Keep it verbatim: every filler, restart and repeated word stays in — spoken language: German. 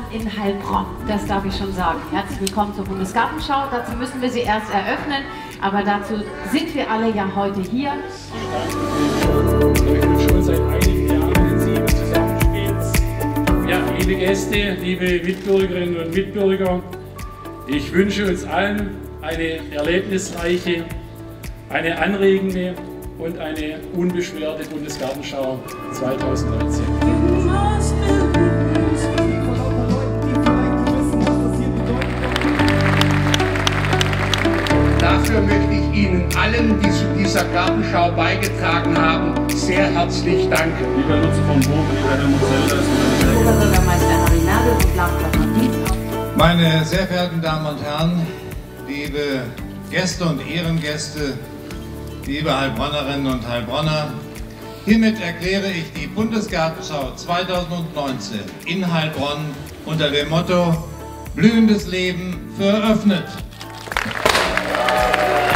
in Heilbronn. Das darf ich schon sagen. Herzlich willkommen zur Bundesgartenschau. Dazu müssen wir sie erst eröffnen, aber dazu sind wir alle ja heute hier. Ich bin schon seit einigen Jahren in Sieben zusammenspielt. Ja, liebe Gäste, liebe Mitbürgerinnen und Mitbürger, ich wünsche uns allen eine erlebnisreiche, eine anregende und eine unbeschwerte Bundesgartenschau zweitausendneunzehn. Dafür möchte ich Ihnen allen, die zu dieser Gartenschau beigetragen haben, sehr herzlich danken. Lieber Nutzer von Burg, lieber Helmut Zelders, Oberbürgermeister Harry Nagel und Landrat von Dienst. Meine sehr verehrten Damen und Herren, liebe Gäste und Ehrengäste, liebe Heilbronnerinnen und Heilbronner, hiermit erkläre ich die Bundesgartenschau zweitausendneunzehn in Heilbronn unter dem Motto Blühendes Leben für eröffnet.